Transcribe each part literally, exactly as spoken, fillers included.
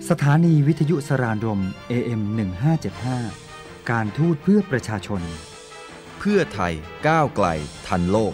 สถานีวิทยุสรานรม เอ เอ็ม หนึ่งห้าเจ็ดห้า การทูตเพื่อประชาชนเพื่อไทยก้าวไกลทันโลก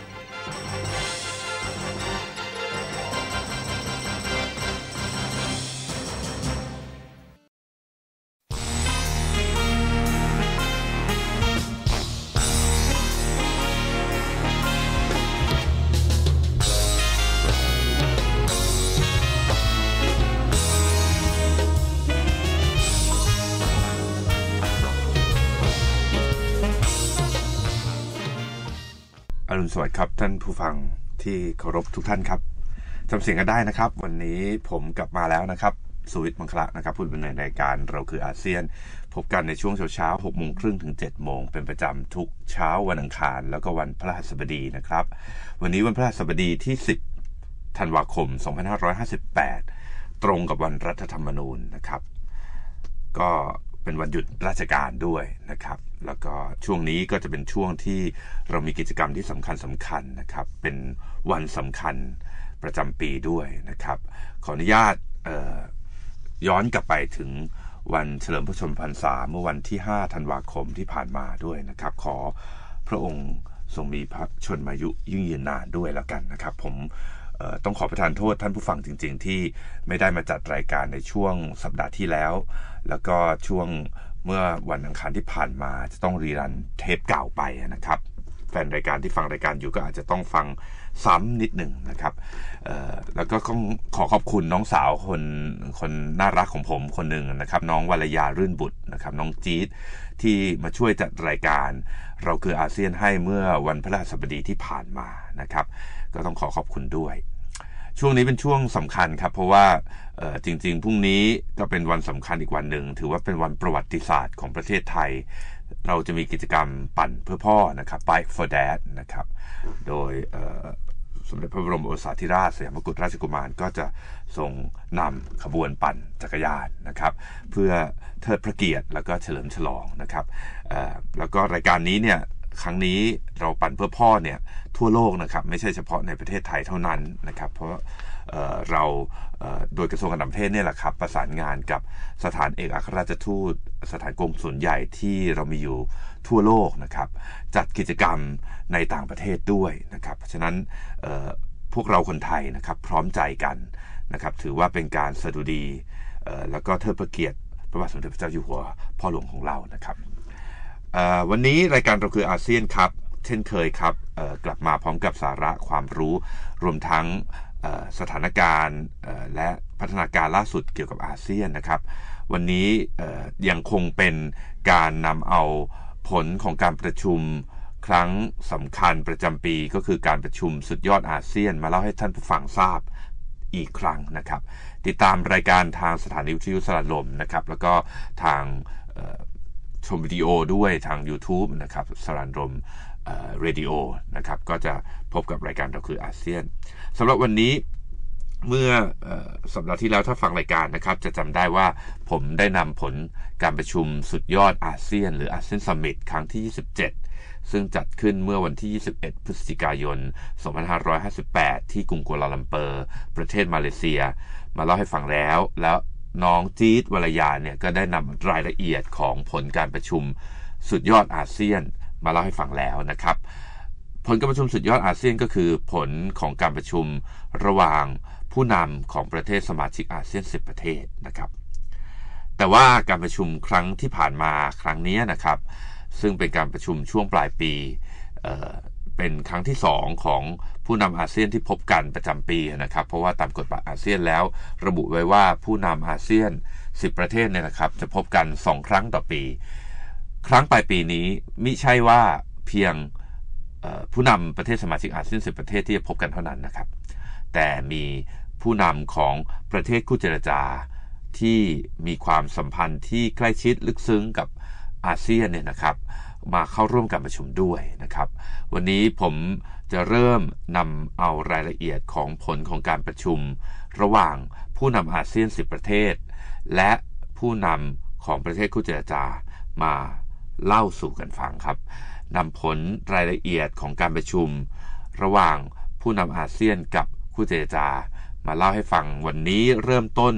อรุณสวัสดิ์ครับท่านผู้ฟังที่เคารพทุกท่านครับจำเสียงกันได้นะครับวันนี้ผมกลับมาแล้วนะครับสุวิทย์มังคละนะครับผู้ดำเนินรายการเราคืออาเซียนพบกันในช่วงเช้าๆหกโมงครึ่งถึงเจ็ดโมงเป็นประจำทุกเช้าวันอังคารแล้วก็วันพฤหัสบดีนะครับวันนี้วันพฤหัสบดีที่สิบธันวาคมสองพันห้าร้อยห้าสิบแปดตรงกับวันรัฐธรรมนูญนะครับก็เป็นวันหยุดราชการด้วยนะครับแล้วก็ช่วงนี้ก็จะเป็นช่วงที่เรามีกิจกรรมที่สำคัญสำคัญนะครับเป็นวันสำคัญประจำปีด้วยนะครับขออนุญาตย้อนกลับไปถึงวันเฉลิมพระชนมพรรษาเมื่อวันที่ห้าธันวาคมที่ผ่านมาด้วยนะครับขอพระองค์ทรงมีพระชนมายุยิ่งยืนนานด้วยแล้วกันนะครับผมต้องขอประทานโทษท่านผู้ฟังจริงๆที่ไม่ได้มาจัดรายการในช่วงสัปดาห์ที่แล้วแล้วก็ช่วงเมื่อวันอังคารที่ผ่านมาจะต้องรีรันเทปเก่าไปนะครับแฟนรายการที่ฟังรายการอยู่ก็อาจจะต้องฟังซ้ำนิดหนึ่งนะครับแล้วก็ต้องขอขอบคุณน้องสาวคนคนน่ารักของผมคนหนึ่งนะครับน้องวรยารื่นบุตรนะครับน้องจี๊ดที่มาช่วยจัดรายการเราคืออาเซียนให้เมื่อวันพฤหัสบดีที่ผ่านมานะครับก็ต้องขอขอบคุณด้วยช่วงนี้เป็นช่วงสำคัญครับเพราะว่าจริงๆพรุ่งนี้ก็เป็นวันสำคัญอีกวันหนึ่งถือว่าเป็นวันประวัติศาสตร์ของประเทศไทยเราจะมีกิจกรรมปั่นเพื่อพ่อนะครับ Bike for Dad นะครับโดยสมเด็จพระบรมโอรสาธิราชสยามกุฎราชกุมารก็จะทรงนำขบวนปั่นจักรยานนะครับเพื่อเทิดพระเกียรติแล้วก็เฉลิมฉลองนะครับแล้วก็รายการนี้เนี่ยครั้งนี้เราปั่นเพื่อพ่อเนี่ยทั่วโลกนะครับไม่ใช่เฉพาะในประเทศไทยเท่านั้นนะครับเพราะเอ่อเราเอ่อโดยกระทรวงการต่างประเทศเนี่ยแหละครับประสานงานกับสถานเอกอัครราชทูตสถานกงสุลใหญ่ที่เรามีอยู่ทั่วโลกนะครับจัดกิจกรรมในต่างประเทศด้วยนะครับเพราะฉะนั้นเอ่อพวกเราคนไทยนะครับพร้อมใจกันนะครับถือว่าเป็นการสดุดีเอ่อแล้วก็เทิดพระเกียรติพระบาทสมเด็จพระเจ้าอยู่หัวพ่อหลวงของเรานะครับวันนี้รายการเราคืออาเซียนครับเช่นเคยครับกลับมาพร้อมกับสาระความรู้รวมทั้งสถานการณ์และพัฒนาการล่าสุดเกี่ยวกับอาเซียนนะครับวันนี้ยังคงเป็นการนำเอาผลของการประชุมครั้งสำคัญประจำปีก็คือการประชุมสุดยอดอาเซียนมาเล่าให้ท่านผู้ฟังทราบอีกครั้งนะครับติดตามรายการทางสถานีวิทยุสรลมนะครับแล้วก็ทางชมวิดีโอด้วยทาง YouTube นะครับสรานรมเอ่อเรดิโอนะครับก็จะพบกับรายการเราคืออาเซียนสำหรับวันนี้เมื่อเอ่อสัปดาห์ที่แล้วถ้าฟังรายการนะครับจะจำได้ว่าผมได้นำผลการประชุมสุดยอดอาเซียนหรืออาเซียนซัมมิตครั้งที่ยี่สิบเจ็ดซึ่งจัดขึ้นเมื่อวันที่ยี่สิบเอ็ดพฤศจิกายนสองพันห้าร้อยห้าสิบแปดที่กรุงกัวลาลัมเปอร์ประเทศมาเลเซียมาเล่าให้ฟังแล้วแล้วน้องจี๊ดวรยาเนี่ยก็ได้นำรายละเอียดของผลการประชุมสุดยอดอาเซียนมาเล่าให้ฟังแล้วนะครับผลการประชุมสุดยอดอาเซียนก็คือผลของการประชุมระหว่างผู้นำของประเทศสมาชิกอาเซียนสิบประเทศนะครับแต่ว่าการประชุมครั้งที่ผ่านมาครั้งนี้นะครับซึ่งเป็นการประชุมช่วงปลายปีเอ่อเป็นครั้งที่สองของผู้นำอาเซียนที่พบกันประจำปีนะครับเพราะว่าตามกฎหมายอาเซียนแล้วระบุไว้ว่าผู้นำอาเซียนสิบประเทศเนี่ยนะครับจะพบกันสองครั้งต่อปีครั้งปลายปีนี้มิใช่ว่าเพียงผู้นำประเทศสมาชิกอาเซียนสิบประเทศที่จะพบกันเท่านั้นนะครับแต่มีผู้นำของประเทศคู่เจรจาที่มีความสัมพันธ์ที่ใกล้ชิดลึกซึ้งกับอาเซียนเนี่ยนะครับมาเข้าร่วมการประชุมด้วยนะครับวันนี้ผมจะเริ่มนำเอารายละเอียดของผลของการประชุมระหว่างผู้นำอาเซียนสิบประเทศและผู้นำของประเทศคู่เจรจามาเล่าสู่กันฟังครับนำผลรายละเอียดของการประชุมระหว่างผู้นำอาเซียนกับคู่เจรจามาเล่าให้ฟังวันนี้เริ่มต้น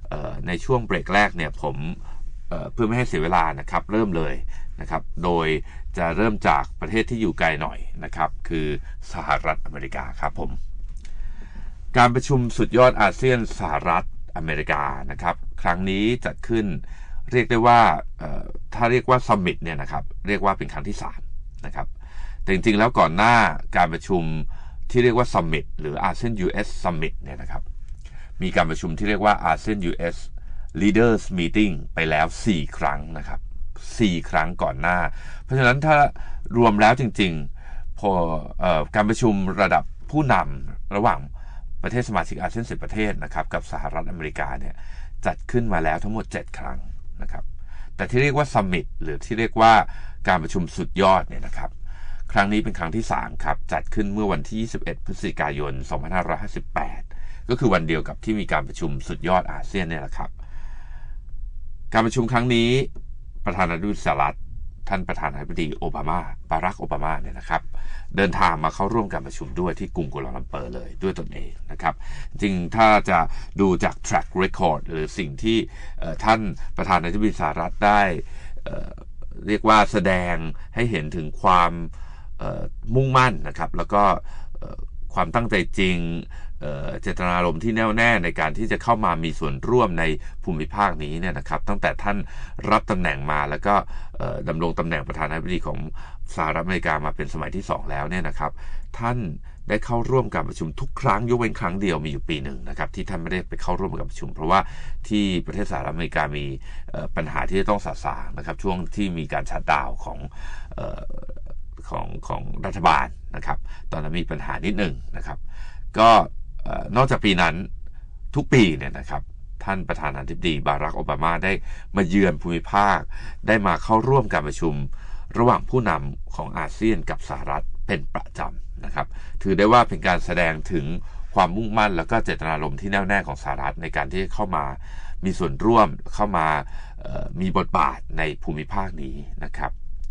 ในช่วงเบรกแรกเนี่ยผมเพื่อไม่ให้เสียเวลานะครับเริ่มเลยนะครับโดยจะเริ่มจากประเทศที่อยู่ไกลหน่อยนะครับคือสหรัฐอเมริกาครับผมการประชุมสุดยอดอาเซียนสหรัฐอเมริกานะครับครั้งนี้จัดขึ้นเรียกได้ว่าถ้าเรียกว่าซัมมิตเนี่ยนะครับเรียกว่าเป็นครั้งที่สามนะครับแต่จริงๆแล้วก่อนหน้าการประชุมที่เรียกว่าซัมมิตหรืออาเซียน ยู เอส Summit เนี่ยนะครับมีการประชุมที่เรียกว่าอาเซียน ยู เอส Leaders Meeting ไปแล้วสี่ครั้งนะครับสี่ครั้งก่อนหน้าเพราะฉะนั้นถ้ารวมแล้วจริงๆพอเอ่อการประชุมระดับผู้นำระหว่างประเทศสมาชิกอาเซียนสิบประเทศนะครับกับสหรัฐอเมริกาเนี่ยจัดขึ้นมาแล้วทั้งหมดเจ็ดครั้งนะครับแต่ที่เรียกว่าซัมมิตหรือที่เรียกว่าการประชุมสุดยอดเนี่ยนะครับครั้งนี้เป็นครั้งที่สามครับจัดขึ้นเมื่อวันที่ยี่สิบเอ็ดพฤศจิกายนสองพันห้าร้อยห้าสิบแปดก็คือวันเดียวกับที่มีการประชุมสุดยอดอาเซียนเนี่ยแหละครับการประชุมครั้งนี้ประธานาธิบดีสหรัฐท่านประธานาธิบดีโอบามาบารักโอบามาเนี่ยนะครับเดินทางมาเข้าร่วมการประชุมด้วยที่กรุงกัวลาลัมเปอร์เลยด้วยตนเองนะครับจริงถ้าจะดูจาก track record หรือสิ่งที่ท่านประธานาธิบดีสหรัฐได้เรียกว่าแสดงให้เห็นถึงความมุ่งมั่นนะครับแล้วก็ความตั้งใจจริงเจตนารมณ์ที่แน่วแน่ในการที่จะเข้ามามีส่วนร่วมในภูมิภาคนี้เนี่ยนะครับตั้งแต่ท่านรับตำแหน่งมาแล้วก็ดำรงตำแหน่งประธานาธิบดีของสหรัฐอเมริกามาเป็นสมัยที่สองแล้วเนี่ยนะครับท่านได้เข้าร่วมการประชุมทุกครั้งยกเว้นครั้งเดียวมีอยู่ปีหนึ่งนะครับที่ท่านไม่ได้ไปเข้าร่วมการประชุมเพราะว่าที่ประเทศสหรัฐอเมริกามีปัญหาที่จะต้องสะสางนะครับช่วงที่มีการชัตดาวน์ของของของรัฐบาลนะครับตอนนั้นมีปัญหานิดหนึ่งนะครับก็นอกจากปีนั้นทุกปีเนี่ยนะครับท่านประธานาธิบดีบารักโอบามาได้มาเยือนภูมิภาคได้มาเข้าร่วมการประชุมระหว่างผู้นำของอาเซียนกับสหรัฐเป็นประจำนะครับถือได้ว่าเป็นการแสดงถึงความมุ่งมั่นแล้วก็เจตนารมณ์ที่แน่วแน่ของสหรัฐในการที่เข้ามามีส่วนร่วมเข้ามามีบทบาทในภูมิภาคนี้นะครับ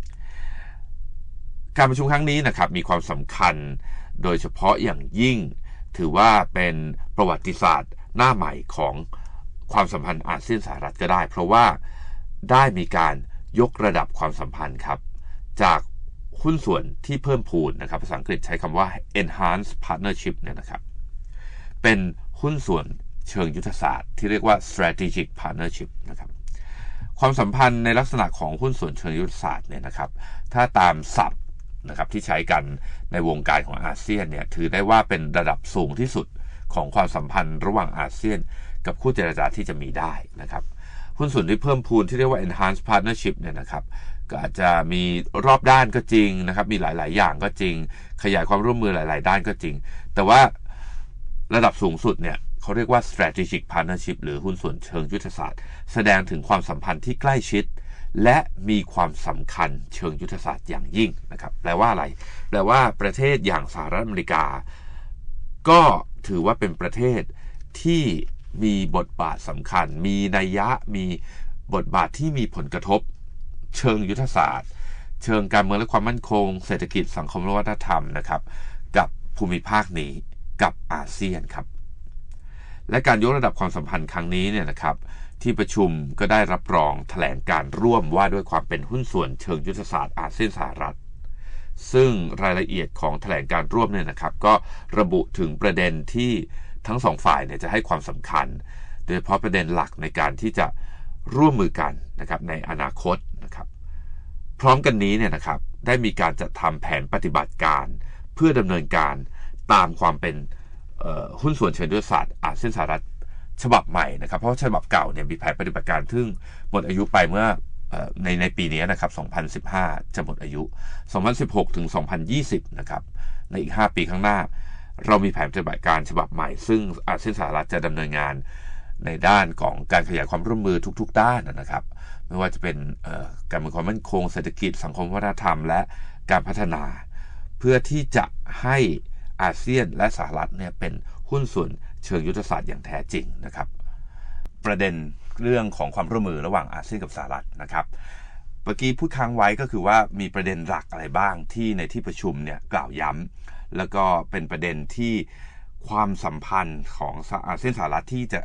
การประชุมครั้งนี้นะครับมีความสำคัญโดยเฉพาะอย่างยิ่งถือว่าเป็นประวัติศาสตร์หน้าใหม่ของความสัมพันธ์อาเซียนสหรัฐก็ได้เพราะว่าได้มีการยกระดับความสัมพันธ์ครับจากหุ้นส่วนที่เพิ่มพูนนะครับภาษาอังกฤษใช้คำว่า enhanced partnership เนี่ยนะครับเป็นหุ้นส่วนเชิงยุทธศาสตร์ที่เรียกว่า strategic partnership นะครับความสัมพันธ์ในลักษณะของหุ้นส่วนเชิงยุทธศาสตร์เนี่ยนะครับถ้าตามศัพท์นะครับที่ใช้กันในวงการของอาเซียนเนี่ยถือได้ว่าเป็นระดับสูงที่สุดของความสัมพันธ์ระหว่างอาเซียนกับคู่เจรจาที่จะมีได้นะครับหุ้นส่วนที่เพิ่มพูนที่เรียกว่า enhanced partnership เนี่ยนะครับก็อาจจะมีรอบด้านก็จริงนะครับมีหลายๆอย่างก็จริงขยายความร่วมมือหลายๆด้านก็จริงแต่ว่าระดับสูงสุดเนี่ยเขาเรียกว่า strategic partnership หรือหุ้นส่วนเชิงยุทธศาสตร์แสดงถึงความสัมพันธ์ที่ใกล้ชิดและมีความสำคัญเชิงยุทธศาสตร์อย่างยิ่งนะครับแปลว่าอะไรแปลว่าประเทศอย่างสหรัฐอเมริกาก็ถือว่าเป็นประเทศที่มีบทบาทสำคัญมีนัยยะมีบทบาทที่มีผลกระทบเชิงยุทธศาสตร์เชิงการเมืองและความมั่นคงเศรษฐกิจสังคมและวัฒนธรรมนะครับกับภูมิภาคนี้กับอาเซียนครับและการยกระดับความสัมพันธ์ครั้งนี้เนี่ยนะครับที่ประชุมก็ได้รับรองแถลงการร่วมว่าด้วยความเป็นหุ้นส่วนเชิงยุทธศาสตร์อาเซียนสหรัฐซึ่งรายละเอียดของแถลงการร่วมเนี่ยนะครับก็ระบุถึงประเด็นที่ทั้งสองฝ่ายเนี่ยจะให้ความสำคัญโดยเฉพาะประเด็นหลักในการที่จะร่วมมือกันนะครับในอนาคตนะครับพร้อมกันนี้เนี่ยนะครับได้มีการจัดทำแผนปฏิบัติการเพื่อดำเนินการตามความเป็นหุ้นส่วนเชิงยุทธศาสตร์อาเซียนสหรัฐฉบับใหม่นะครับเพราะฉบับเก่าเนี่ยมีแผนปฏิบัติการซึ่งหมดอายุไปเมื่อในในปีนี้นะครับสองพันสิบห้าจะหมดอายุสองพันสิบหกถึงสองพันยี่สิบนะครับในอีกห้าปีข้างหน้าเรามีแผนปฏิบัติการฉบับใหม่ซึ่งอาเซียนสหรัฐจะดำเนินงานในด้านของการขยายความร่วมมือทุกๆด้านนะครับไม่ว่าจะเป็นการมีความมั่นคงเศรษฐกิจสังคมวัฒนธรรมและการพัฒนาเพื่อที่จะให้อาเซียนและสหรัฐเนี่ยเป็นหุ้นส่วนเชิงยุทธศาสตร์อย่างแท้จริงนะครับประเด็นเรื่องของความร่วมมือระหว่างอาเซียนกับสหรัฐนะครับเมื่อกี้พูดค้างไว้ก็คือว่ามีประเด็นหลักอะไรบ้างที่ในที่ประชุมเนี่ยกล่าวย้ำแล้วก็เป็นประเด็นที่ความสัมพันธ์ของอาเซียนสหรัฐที่จะ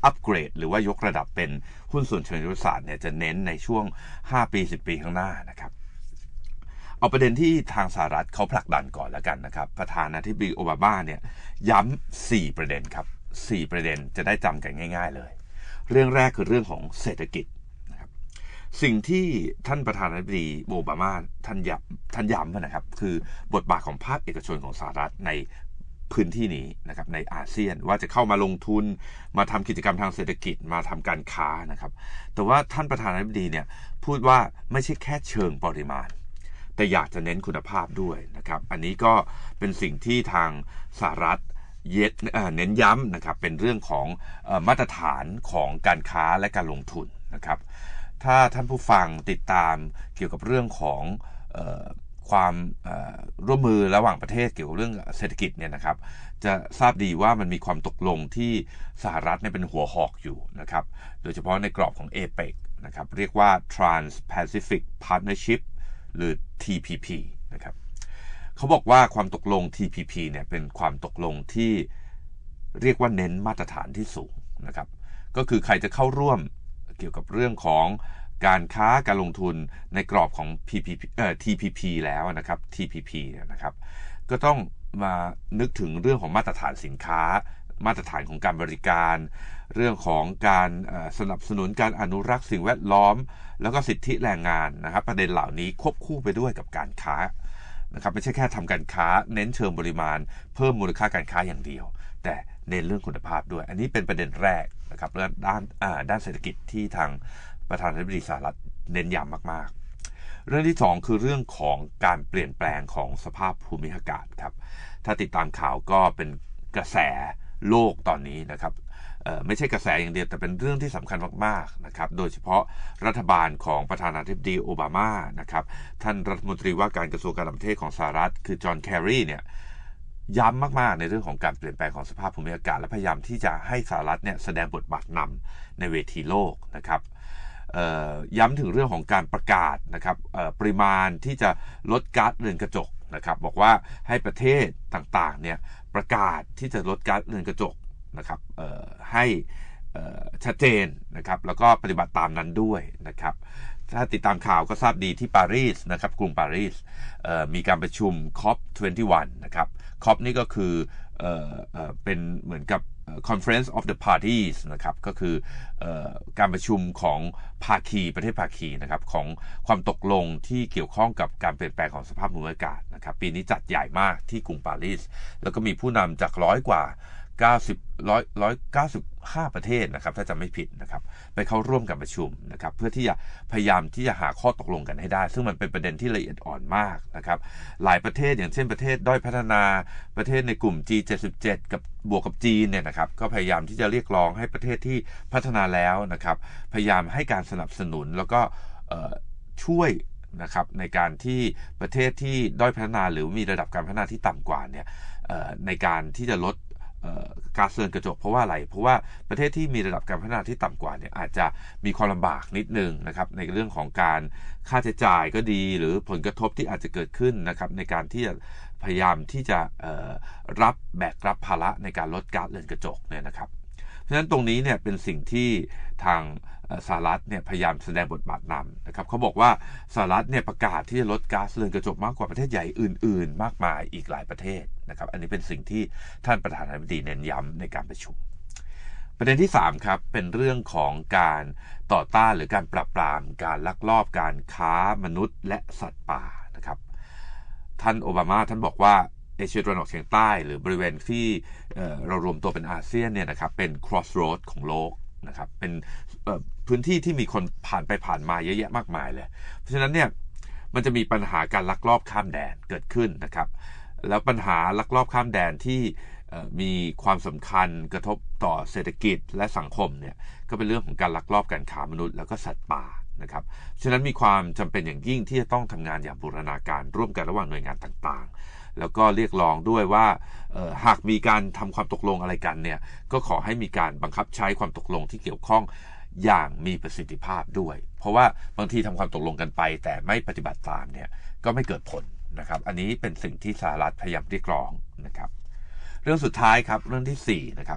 อัปเกรดหรือว่ายกระดับเป็นหุ้นส่วนเชิงยุทธศาสตร์เนี่ยจะเน้นในช่วงห้าปีสิบปีข้างหน้านะครับเอาประเด็นที่ทางสหรัฐเขาผลักดันก่อนแล้วกันนะครับประธานาธิบดีโอบามาเนี่ยย้ำสี่ประเด็นครับสี่ประเด็นจะได้จำกันง่ายๆเลยเรื่องแรกคือเรื่องของเศรษฐกิจนะครับสิ่งที่ท่านประธานาธิบดีโอบามาท่านย้ำท่านย้ำนะครับคือบทบาทของภาคเอกชนของสหรัฐในพื้นที่นี้นะครับในอาเซียนว่าจะเข้ามาลงทุนมาทำกิจกรรมทางเศรษฐกิจมาทำการค้านะครับแต่ว่าท่านประธานาธิบดีเนี่ยพูดว่าไม่ใช่แค่เชิงปริมาณแต่อยากจะเน้นคุณภาพด้วยนะครับอันนี้ก็เป็นสิ่งที่ทางสหรัฐเน้นย้ำนะครับเป็นเรื่องของเอ่อมาตรฐานของการค้าและการลงทุนนะครับถ้าท่านผู้ฟังติดตามเกี่ยวกับเรื่องของเอ่อความร่วมมือระหว่างประเทศเกี่ยวกับเรื่องเศรษฐกิจเนี่ยนะครับจะทราบดีว่ามันมีความตกลงที่สหรัฐเนี่ยเป็นหัวหอกอยู่นะครับโดยเฉพาะในกรอบของ เอ เปก นะครับเรียกว่า Trans-Pacific Partnership หรือ ที พี พี นะครับเขาบอกว่าความตกลง ที พี พี เนี่ยเป็นความตกลงที่เรียกว่าเน้นมาตรฐานที่สูงนะครับก็คือใครจะเข้าร่วมเกี่ยวกับเรื่องของการค้าการลงทุนในกรอบของ พี พี พี เอ่อ ที พี พี แล้วนะครับ ที พี พี นะครับก็ต้องมานึกถึงเรื่องของมาตรฐานสินค้ามาตรฐานของการบริการเรื่องของการสนับสนุนการอนุรักษ์สิ่งแวดล้อมแล้วก็สิทธิแรงงานนะครับประเด็นเหล่านี้ควบคู่ไปด้วยกับการค้านะครับไม่ใช่แค่ทำการค้าเน้นเชิงปริมาณเพิ่มมูลค่าการค้าอย่างเดียวแต่เน้นเรื่องคุณภาพด้วยอันนี้เป็นประเด็นแรกนะครับเรื่องด้านด้านเศรษฐกิจที่ทางประธานาธิบดีสหรัฐเน้นย้ำมากๆเรื่องที่สองคือเรื่องของการเปลี่ยนแปลงของสภาพภูมิอากาศครับถ้าติดตามข่าวก็เป็นกระแสโลกตอนนี้นะครับไม่ใช่กระแสอย่างเดียวแต่เป็นเรื่องที่สำคัญมากๆนะครับโดยเฉพาะรัฐบาลของประธานาธิบดีโอบามานะครับท่านรัฐมนตรีว่าการกระทรวงการต่างประเทศของสหรัฐคือจอห์นแครีเนี่ยย้ำมากๆในเรื่องของการเปลี่ยนแปลงของสภาพภูมิอากาศและพยายามที่จะให้สหรัฐเนี่ยแสดงบทบาทนำในเวทีโลกนะครับย้ำถึงเรื่องของการประกาศนะครับปริมาณที่จะลดก๊าซเรือนกระจกนะครับบอกว่าให้ประเทศต่างๆเนี่ยประกาศที่จะลดก๊าซเรือนกระจกนะครับให้ชัดเจนนะครับแล้วก็ปฏิบัติตามนั้นด้วยนะครับถ้าติดตามข่าวก็ทราบดีที่ปารีสนะครับกรุงปารีสมีการประชุม ซี โอ พี ยี่สิบเอ็ด นะครับ ซี โอ พี นี่ก็คือเอ่อเอ่อเป็นเหมือนกับ Conference of the Parties นะครับก็คือเอ่อการประชุมของภาคีประเทศภาคีนะครับของความตกลงที่เกี่ยวข้องกับการเปลี่ยนแปลงของสภาพภูมิอากาศนะครับปีนี้จัดใหญ่มากที่กรุงปารีสแล้วก็มีผู้นำจากร้อยกว่าเก้าสิบ ร้อย ร้อยเก้าสิบห้าประเทศนะครับถ้าจำไม่ผิดนะครับไปเข้าร่วมการประชุมนะครับเพื่อที่จะพยายามที่จะหาข้อตกลงกันให้ได้ซึ่งมันเป็นประเด็นที่ละเอียดอ่อนมากนะครับหลายประเทศอย่างเช่นประเทศด้อยพัฒนาประเทศในกลุ่ม จี เจ็ดสิบเจ็ด กับบวกกับจีนเนี่ยนะครับก็พยายามที่จะเรียกร้องให้ประเทศที่พัฒนาแล้วนะครับพยายามให้การสนับสนุนแล้วก็ช่วยนะครับในการที่ประเทศที่ด้อยพัฒนาหรือมีระดับการพัฒนาที่ต่ำกว่าเนี่ยในการที่จะลดก๊าซเรือนกระจกเพราะว่าอะไรเพราะว่าประเทศที่มีระดับการพัฒนาที่ต่ำกว่าเนี่ยอาจจะมีความลำบากนิดนึงนะครับในเรื่องของการค่าใช้จ่ายก็ดีหรือผลกระทบที่อาจจะเกิดขึ้นนะครับในการที่จะพยายามที่จะรับแบกรับภาระในการลดก๊าซเรือนกระจกเนี่ยนะครับเพราะฉะนั้นตรงนี้เนี่ยเป็นสิ่งที่ทางสหรัฐเนี่ยพยายามแสดงบทบาทนำนะครับเขาบอกว่าสหรัฐเนี่ยประกาศที่จะลดก๊าซเรือนกระจกมากกว่าประเทศใหญ่อื่นๆมากมายอีกหลายประเทศนะครับอันนี้เป็นสิ่งที่ท่านประธานาธิบดีเน้นย้ำในการประชุมประเด็นที่สามครับเป็นเรื่องของการต่อต้านหรือการปราบปรามการลักลอบการค้ามนุษย์และสัตว์ป่านะครับท่านโอบามาท่านบอกว่าเอเชียตะวันออกเฉียงใต้หรือบริเวณที่เรารวมตัวเป็นอาเซียนเนี่ยนะครับเป็น crossroad ของโลกนะครับเป็นพื้นที่ที่มีคนผ่านไปผ่านมาเยอะแยะมากมายเลยเพราะฉะนั้นเนี่ยมันจะมีปัญหาการลักลอบข้ามแดนเกิดขึ้นนะครับแล้วปัญหาลักลอบข้ามแดนที่มีความสำคัญกระทบต่อเศรษฐกิจและสังคมเนี่ยก็เป็นเรื่องของการลักลอบการค้ามนุษย์แล้วก็สัตว์ป่านะครับฉะนั้นมีความจำเป็นอย่างยิ่งที่จะต้องทำงานอย่างบูรณาการร่วมกันระหว่างหน่วยงานต่างๆแล้วก็เรียกร้องด้วยว่าหากมีการทำความตกลงอะไรกันเนี่ยก็ขอให้มีการบังคับใช้ความตกลงที่เกี่ยวข้องอย่างมีประสิทธิภาพด้วยเพราะว่าบางทีทำความตกลงกันไปแต่ไม่ปฏิบัติตามเนี่ยก็ไม่เกิดผลนะครับอันนี้เป็นสิ่งที่สหรัฐพยายามเรียกร้องนะครับเรื่องสุดท้ายครับเรื่องที่สี่นะครับ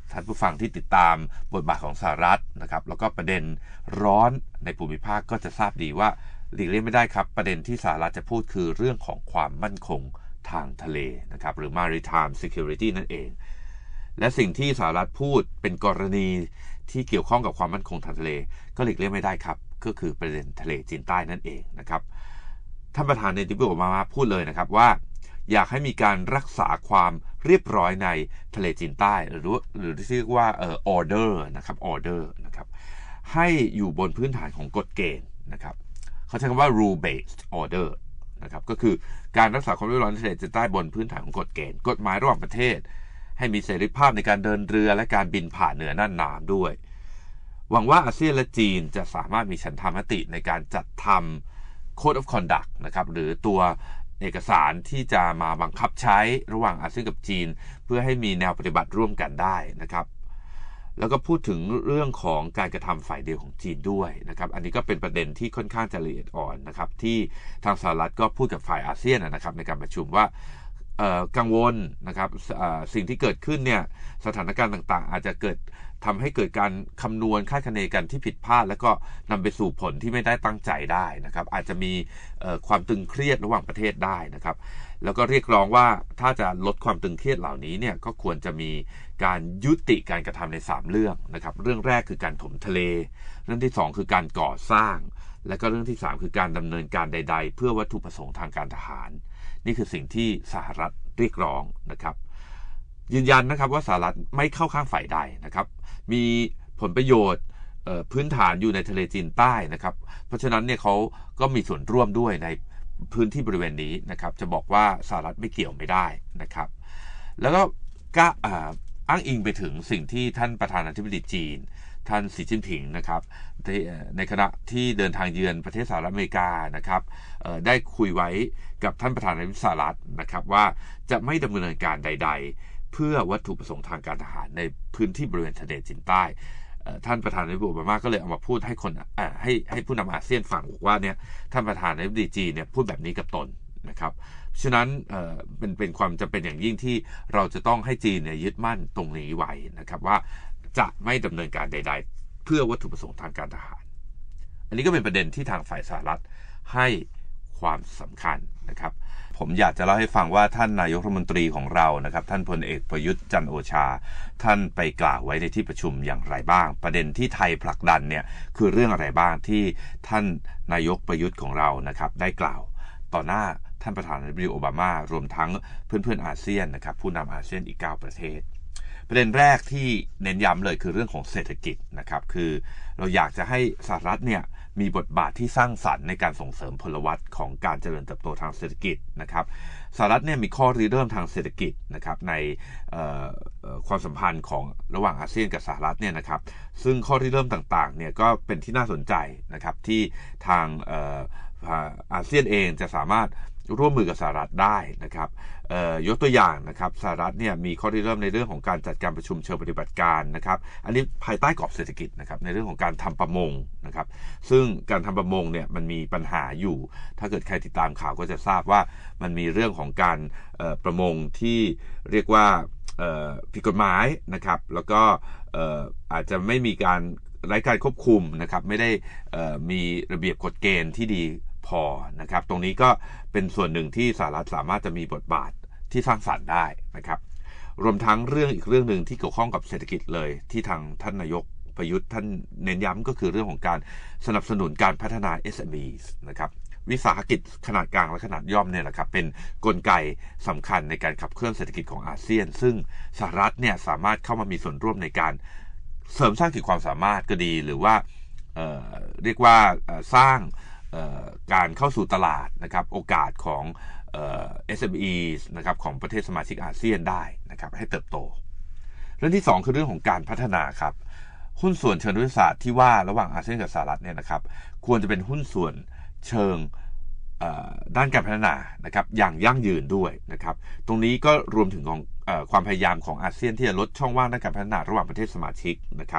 ท่านผู้ฟังที่ติดตามบทบาทของสหรัฐนะครับแล้วก็ประเด็นร้อนในภูมิภาคก็จะทราบดีว่าหลีกเลี่ยงไม่ได้ครับประเด็นที่สหรัฐจะพูดคือเรื่องของความมั่นคงทางทะเลนะครับหรือ maritime security นั่นเองและสิ่งที่สหรัฐพูดเป็นกรณีที่เกี่ยวข้องกับความมั่นคงทางทะเลก็หลีกเลี่ยงไม่ได้ครับก็คือประเด็นทะเลจีนใต้นั่นเองนะครับท่านประธานเนติบิโอบามาพูดเลยนะครับว่าอยากให้มีการรักษาความเรียบร้อยในทะเลจีนใต้หรือหรือที่เรียกว่าเอ่อ order นะครับ order นะครับให้อยู่บนพื้นฐานของกฎเกณฑ์นะครับเขาใช้คำว่า rule based order นะครับก็คือการรักษาความเรียบร้อยในทะเลจีนใต้บนพื้นฐานของกฎเกณฑ์กฎหมายระหว่างประเทศให้มีเสรีภาพในการเดินเรือและการบินผ่านเหนือน่านน้ำด้วยหวังว่าอาเซียนและจีนจะสามารถมีฉันทามติในการจัดทำ Code of Conduct นะครับหรือตัวเอกสารที่จะมาบังคับใช้ระหว่างอาเซียนกับจีนเพื่อให้มีแนวปฏิบัติร่วมกันได้นะครับแล้วก็พูดถึงเรื่องของการกระทำฝ่ายเดียวของจีนด้วยนะครับอันนี้ก็เป็นประเด็นที่ค่อนข้างจะละเอียดอ่อนนะครับที่ทางสหรัฐก็พูดกับฝ่ายอาเซียนนะครับในการประชุมว่ากังวลนะครับสิ่งที่เกิดขึ้นเนี่ยสถานการณ์ต่างๆอาจจะเกิดทำให้เกิดการคำนวณคาดคะเนกันที่ผิดพลาดแล้วก็นำไปสู่ผลที่ไม่ได้ตั้งใจได้นะครับอาจจะมีความตึงเครียดระหว่างประเทศได้นะครับแล้วก็เรียกร้องว่าถ้าจะลดความตึงเครียดเหล่านี้เนี่ยก็ควรจะมีการยุติการกระทำในสามเรื่องนะครับเรื่องแรกคือการถมทะเลเรื่องที่สองคือการก่อสร้างและก็เรื่องที่สามคือการดำเนินการใดๆเพื่อวัตถุประสงค์ทางการทหารนี่คือสิ่งที่สหรัฐเรียกร้องนะครับยืนยันนะครับว่าสหรัฐไม่เข้าข้างฝ่ายใดนะครับมีผลประโยชน์พื้นฐานอยู่ในทะเลจีนใต้นะครับเพราะฉะนั้นเนี่ยเขาก็มีส่วนร่วมด้วยในพื้นที่บริเวณนี้นะครับจะบอกว่าสหรัฐไม่เกี่ยวไม่ได้นะครับแล้วก็ก็อ้างอิงไปถึงสิ่งที่ท่านประธานาธิบดีจีนท่านสีจิ้นผิงนะครับในขณะที่เดินทางเยือนประเทศสหรัฐอเมริกานะครับได้คุยไว้กับท่านประธานาธิบดีสหรัฐนะครับว่าจะไม่ดำเนินการใดๆเพื่อวัตถุประสงค์ทางการทหารในพื้นที่บริเวณทะเลจีนใต้ท่านประธานาธิบดีโอบามาก็เลยเอามาพูดให้คนให้ให้ผู้นำอาเซียนฟังว่าเนี่ยท่านประธานาธิบดีจีนเนี่ยพูดแบบนี้กับตนนะครับฉะนั้นเป็นเป็นความจำเป็นอย่างยิ่งที่เราจะต้องให้จีนเนี่ยยึดมั่นตรงนี้ไว้นะครับว่าจะไม่ดำเนินการใดๆเพื่อวัตถุประสงค์ทางการทหารอันนี้ก็เป็นประเด็นที่ทางฝ่ายสหรัฐให้ความสำคัญนะครับผมอยากจะเล่าให้ฟังว่าท่านนายกรัฐมนตรีของเรานะครับท่านพลเอกประยุทธ์จันทร์โอชาท่านไปกล่าวไว้ในที่ประชุมอย่างไรบ้างประเด็นที่ไทยผลักดันเนี่ยคือเรื่องอะไรบ้างที่ท่านนายกประยุทธ์ของเรานะครับได้กล่าวต่อหน้าท่านประธานาธิบดีโอบามารวมทั้งเพื่อนๆอาเซียนนะครับผู้นำอาเซียนอีกเก้าประเทศประเด็นแรกที่เน้นย้ำเลยคือเรื่องของเศรษฐกิจนะครับคือเราอยากจะให้สหรัฐเนี่ยมีบทบาทที่สร้างสรรค์ในการส่งเสริมพลวัตของการเจริญเติบโตทางเศรษฐกิจนะครับสหรัฐเนี่ยมีข้อริเริ่มทางเศรษฐกิจนะครับในความสัมพันธ์ของระหว่างอาเซียนกับสหรัฐเนี่ยนะครับซึ่งข้อริเริ่มต่างๆเนี่ยก็เป็นที่น่าสนใจนะครับที่ทางอาเซียนเองจะสามารถร่วมมือกับสหรัฐได้นะครับยกตัวอย่างนะครับสหรัฐเนี่ยมีข้อริเริ่มในเรื่องของการจัดการประชุมเชิงปฏิบัติการนะครับอันนี้ภายใต้กรอบเศรษฐกิจนะครับในเรื่องของการทำประมงนะครับซึ่งการทำประมงเนี่ยมันมีปัญหาอยู่ถ้าเกิดใครติดตามข่าวก็จะทราบว่ามันมีเรื่องของการประมงที่เรียกว่าผิดกฎหมายนะครับแล้วก็อาจจะไม่มีการไร้การควบคุมนะครับไม่ได้มีระเบียบกฎเกณฑ์ที่ดีพอนะครับตรงนี้ก็เป็นส่วนหนึ่งที่สหรัฐสามารถจะมีบทบาทที่สร้างสรรค์ได้นะครับรวมทั้งเรื่องอีกเรื่องหนึ่งที่เกี่ยวข้องกับเศรษฐกิจเลยที่ทางท่านนายกประยุทธ์ท่านเน้นย้ำก็คือเรื่องของการสนับสนุนการพัฒนา เอส เอ็ม อี นะครับวิสาหกิจขนาดกลางและขนาดย่อมเนี่ยแหละครับเป็นกลไกสำคัญในการขับเคลื่อนเศรษฐกิจของอาเซียนซึ่งสหรัฐเนี่ยสามารถเข้ามามีส่วนร่วมในการเสริมสร้างขีดความสามารถก็ดีหรือว่า เอ่อ เรียกว่าสร้างการเข้าสู่ตลาดนะครับโอกาสของเอ่อ เอส เอ็ม อี นะครับของประเทศสมาชิกอาเซียนได้นะครับให้เติบโตเรื่องที่สองคือเรื่องของการพัฒนาครับหุ้นส่วนเชิงยุทธศาสตร์ที่ว่าระหว่างอาเซียนกับสหรัฐเนี่ยนะครับควรจะเป็นหุ้นส่วนเชิงด้านการพัฒนานะครับอย่างยั่งยืนด้วยนะครับตรงนี้ก็รวมถึงของความพยายามของอาเซียนที่จะลดช่องว่างด้านการพัฒนาระหว่างประเทศสมาชิกนะครับ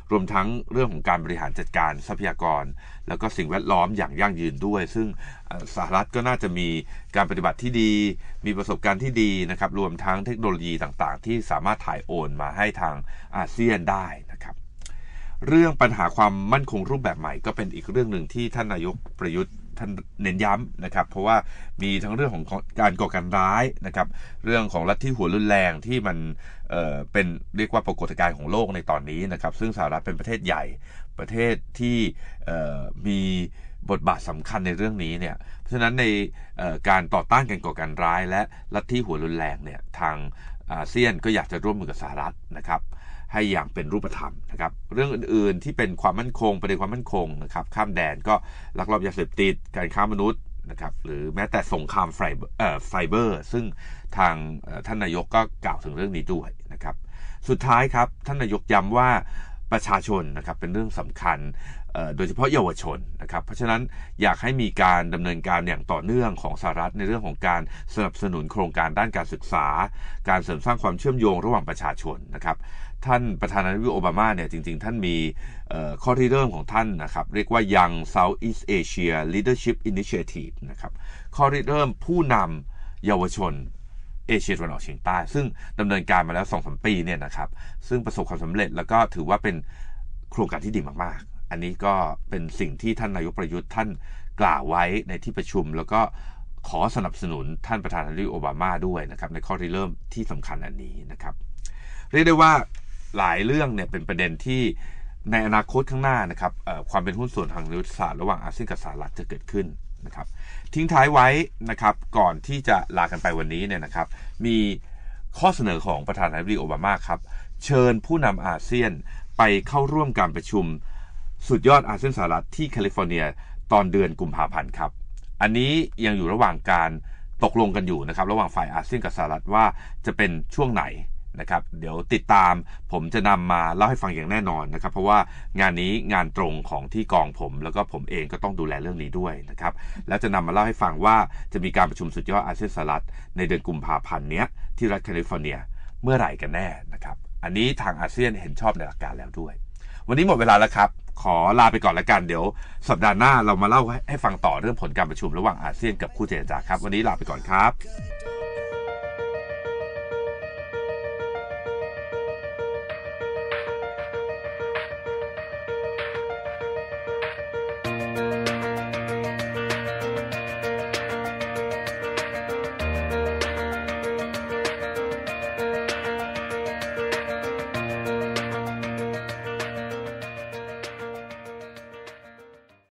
รวมทั้งเรื่องของการบริหารจัดการทรัพยากรแล้วก็สิ่งแวดล้อมอย่างยั่งยืนด้วยซึ่งสหรัฐก็น่าจะมีการปฏิบัติที่ดีมีประสบการณ์ที่ดีนะครับรวมทั้งเทคโนโลยีต่างๆที่สามารถถ่ายโอนมาให้ทางอาเซียนได้นะครับเรื่องปัญหาความมั่นคงรูปแบบใหม่ก็เป็นอีกเรื่องหนึ่งที่ท่านนายกประยุทธ์ท่านเน้นย้ำนะครับเพราะว่ามีทั้งเรื่องของการก่อการร้ายนะครับเรื่องของลัทธิหัวรุนแรงที่มันเอ่อเป็นเรียกว่าปรากฏการณ์ของโลกในตอนนี้นะครับซึ่งสหรัฐเป็นประเทศใหญ่ประเทศที่เอ่อมีบทบาทสำคัญในเรื่องนี้เนี่ยเพราะฉะนั้นในเอ่อการต่อต้านการก่อการร้ายและลัทธิหัวรุนแรงเนี่ยทางอาเซียนก็อยากจะร่วมมือกับสหรัฐนะครับให้อย่างเป็นรูปธรรมนะครับเรื่องอื่นๆที่เป็นความมั่นคงประเด็นความมั่นคงนะครับข้ามแดนก็ลักลอบยาเสพติดการค้ามนุษย์นะครับหรือแม้แต่สงครามไฟเบอร์เอ่อไฟเบอร์ซึ่งทางท่านนายกก็กล่าวถึงเรื่องนี้ด้วยนะครับสุดท้ายครับท่านนายกย้ำว่าประชาชนนะครับเป็นเรื่องสำคัญโดยเฉพาะเยาวชนนะครับเพราะฉะนั้นอยากให้มีการดำเนินการอย่างต่อเนื่องของสหรัฐในเรื่องของการสนับสนุนโครงการด้านการศึกษาการเสริมสร้างความเชื่อมโยงระหว่างประชาชนนะครับท่านประธานาธิบดีโอบามาเนี่ยจริงๆท่านมีข้อริเริ่มของท่านนะครับเรียกว่า Young Southeast Asia Leadership Initiative นะครับข้อริเริ่มผู้นำเยาวชนเอเชียตะวันออกเฉียงใต้ซึ่งดำเนินการมาแล้ว สองถึงสาม ปีเนี่ยนะครับซึ่งประสบความสำเร็จแล้วก็ถือว่าเป็นโครงการที่ดีมากๆอันนี้ก็เป็นสิ่งที่ท่านนายกประยุทธ์ท่านกล่าวไว้ในที่ประชุมแล้วก็ขอสนับสนุนท่านประธานาธิบดีโอบามาด้วยนะครับในข้อริเริ่มที่สำคัญอันนี้นะครับเรียกได้ว่าหลายเรื่องเนี่ยเป็นประเด็นที่ในอนาคตข้างหน้านะครับความเป็นหุ้นส่วนทางยุทธศาสตร์ระหว่างอาเซียนกับสหรัฐจะเกิดขึ้นนะครับทิ้งท้ายไว้นะครับก่อนที่จะลากันไปวันนี้เนี่ยนะครับมีข้อเสนอของประธานาธิบดีโอบามาครับเชิญผู้นำอาเซียนไปเข้าร่วมการประชุมสุดยอดอาเซียนสหรัฐที่แคลิฟอร์เนียตอนเดือนกุมภาพันธ์ครับอันนี้ยังอยู่ระหว่างการตกลงกันอยู่นะครับระหว่างฝ่ายอาเซียนกับสหรัฐว่าจะเป็นช่วงไหนนะครับเดี๋ยวติดตามผมจะนำมาเล่าให้ฟังอย่างแน่นอนนะครับเพราะว่างานนี้งานตรงของที่กองผมแล้วก็ผมเองก็ต้องดูแลเรื่องนี้ด้วยนะครับแล้วจะนำมาเล่าให้ฟังว่าจะมีการประชุมสุดยอดอาเซียนสหรัฐในเดือนกุมภาพันธ์เนี้ยที่รัฐแคลิฟอร์เนียเมื่อไหร่กันแน่นะครับอันนี้ทางอาเซียนเห็นชอบในหลักการแล้วด้วยวันนี้หมดเวลาแล้วครับขอลาไปก่อนแล้วกันเดี๋ยวสัปดาห์หน้าเรามาเล่าให้ฟังต่อเรื่องผลการประชุมระหว่างอาเซียนกับคู่เจรจาครับวันนี้ลาไปก่อนครับ